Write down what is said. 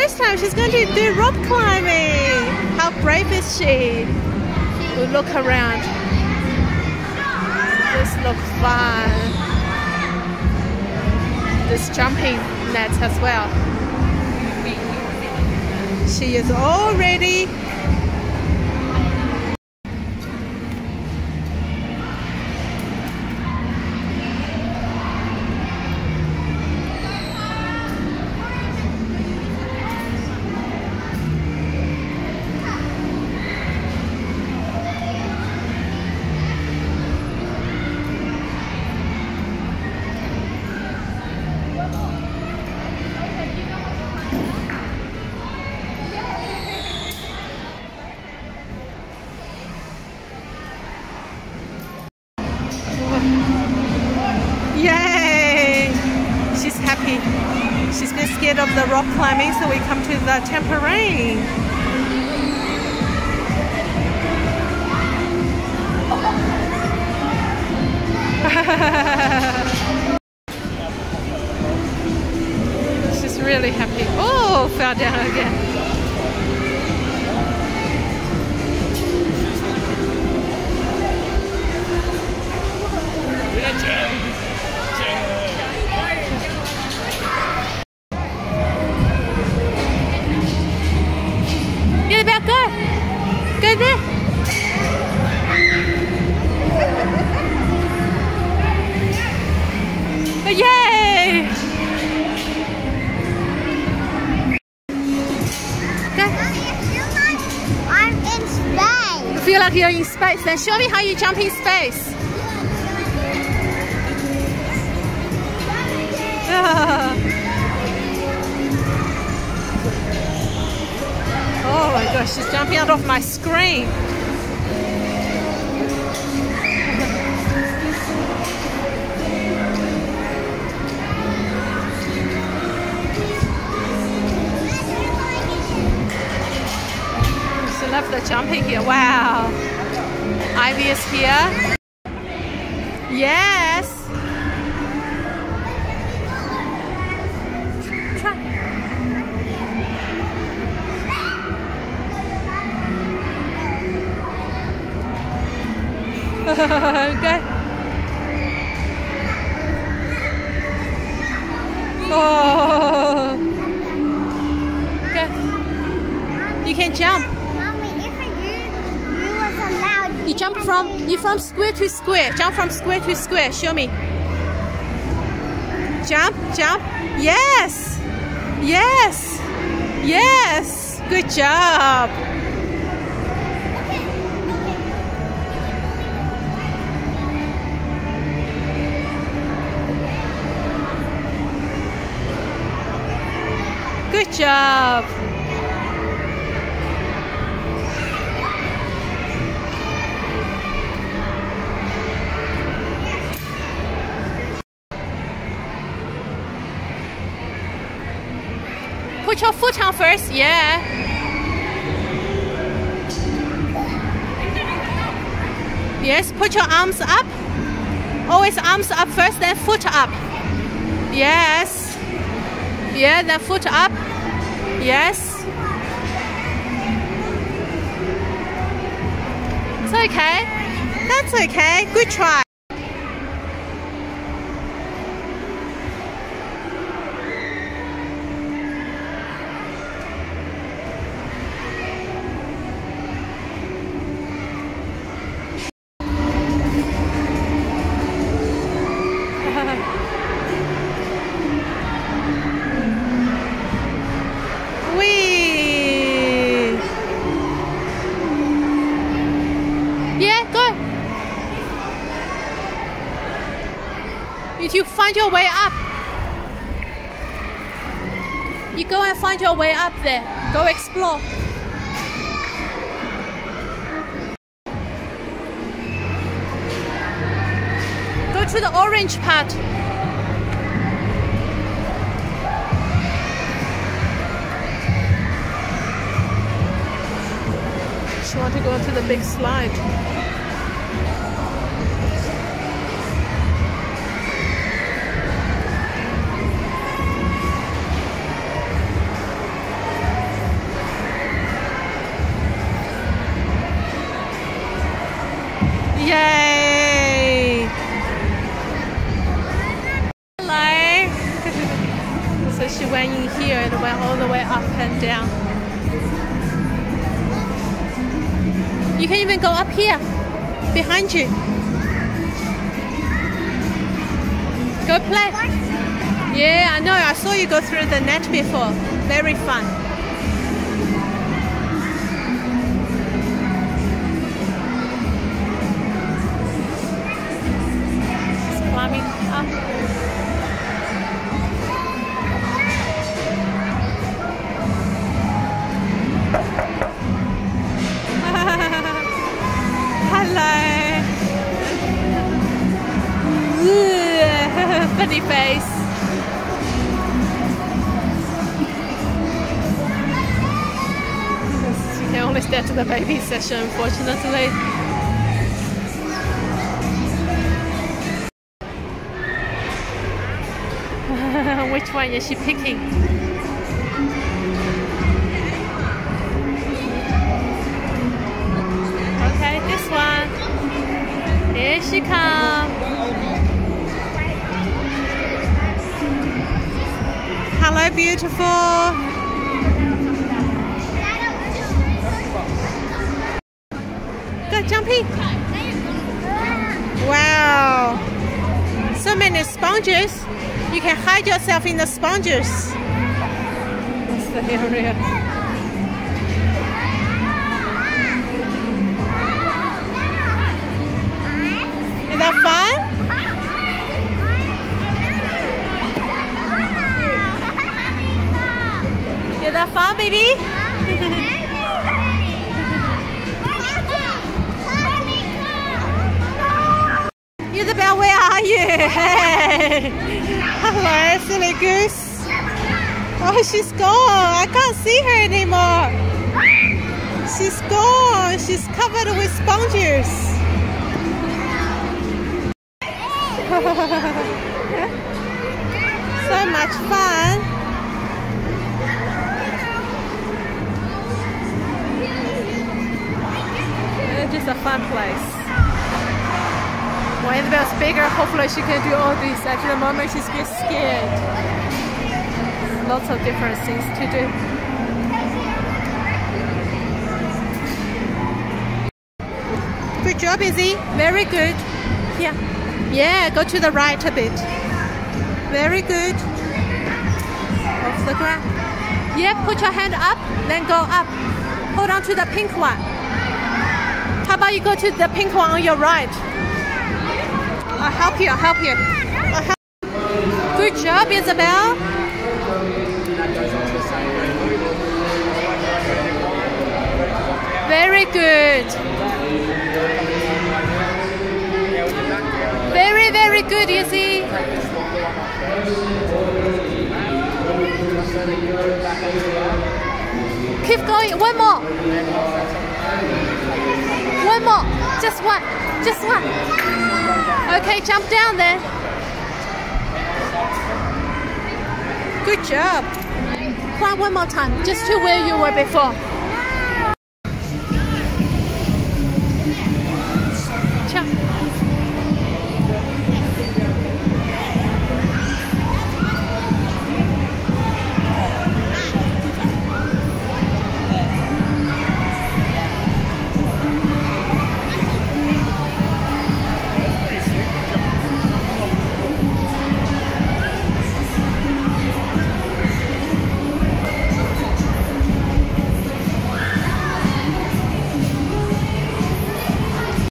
this time she's going to do rock climbing. How brave is she? We'll look around. This looks fun. This jumping net as well. She is all ready. Yay! She's happy. She's been scared of the rock climbing, so we come to the trampoline. She's really happy. Oh, fell down again. Go there. Yay! Go. I'm in space. You feel like you're in space? Then show me how you jump in space. Oh my gosh, she's jumping out of my screen. She loves the jumping here. Wow. Ivy is here. Yes. Okay. Oh. Okay. You can jump. Mommy, if you was allowed. You from square to square. Jump from square to square. Show me. Jump, jump. Yes. Yes. Yes. Good job. Good job. Put your foot on first, yeah. Yes, put your arms up. Always arms up first, then foot up. Yes. Yeah, then foot up. Yes. It's okay. That's okay. Good try. You find your way up. You go and find your way up there. Go explore. Go to the orange part. She wants to go to the big slide. went in here and went all the way up and down. You can even go up here, behind you. Go play. Yeah, I know. I saw you go through the net before. Very fun. It's climbing up. Hello. Funny face. You can only stay to the baby session, unfortunately. Which one is she picking? Okay, this one. Here she comes. Hello, beautiful. Go, Jumpy. Wow. So many sponges. You can hide yourself in the sponges. That's the area. Is that fun? Is that fun, baby? Isabel, where are you? Hey. Hello, silly goose. Oh, she's gone. I can't see her anymore. She's gone. She's covered with sponges. So much fun. It's just a fun place. When Isabel's bigger, hopefully she can do all this. At the moment, she's just scared. Lots of different things to do. Good job, Izzy. Very good. Yeah. Yeah, go to the right a bit. Very good. Off the ground. Yeah, put your hand up, then go up. Hold on to the pink one. How about you go to the pink one on your right? I'll help you, I'll help you. Good job, Isabel. Very good. Very, very good, Izzy. Keep going, one more. One more, just one, just one. Okay, jump down then. Good job. Climb one more time, just to where you were before.